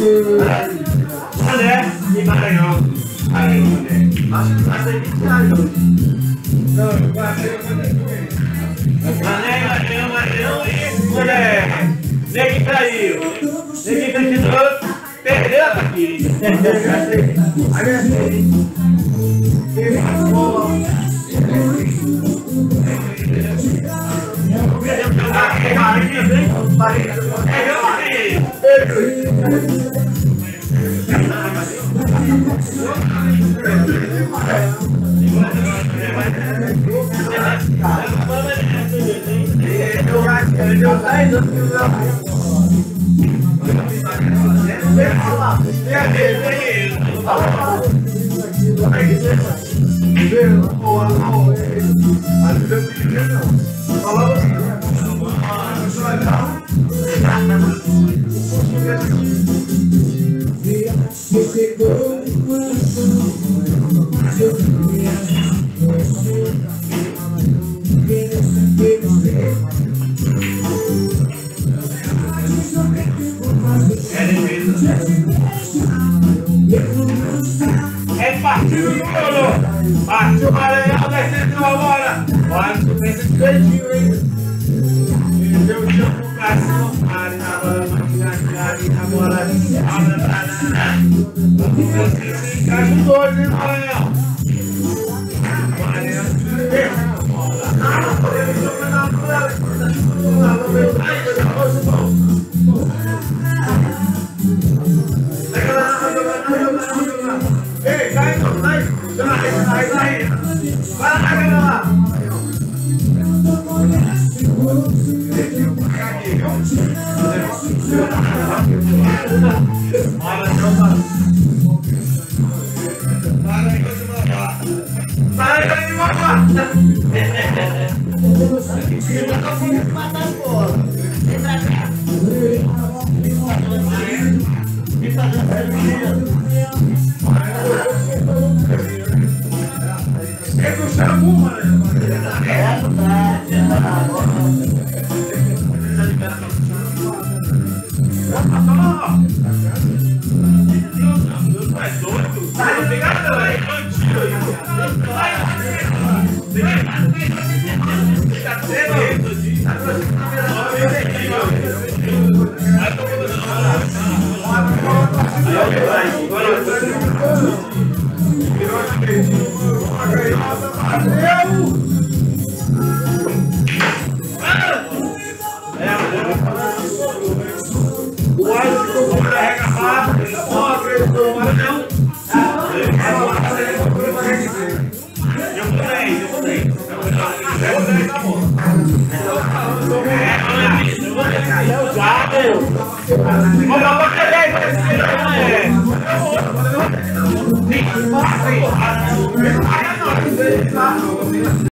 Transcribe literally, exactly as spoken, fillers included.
André e Maranhão. Aí, acho que vai ser vinte anos. Não, vai ser André, Maranhão, Maranhão e André. Neguinho traiu. Neguinho continuou. Perdeu aqui. É partido do Colo! Partiu o Maranhão, descendo uma bola! Olha, tu pensa que doidinho, hein? Deu o chão pro Cássio, ali na bola, ali na bola, olha pra lá. Você se ajudou, hein, Maranhão? Maranhão, ah, não podemos jogar na bola! Não, meu pai, ei, cai, sai, sai, sai, vai lá, vai lá. Sai daí, mamá. É do shampoo, mano. O Alisson ficou com a carrega rápida, ele não acreditou, o Maranhão. Eu mudei, eu mudei. Eu mudei, tá bom. Eu já, meu. Vamos lá pra cadeia, esse filho, né? Sim,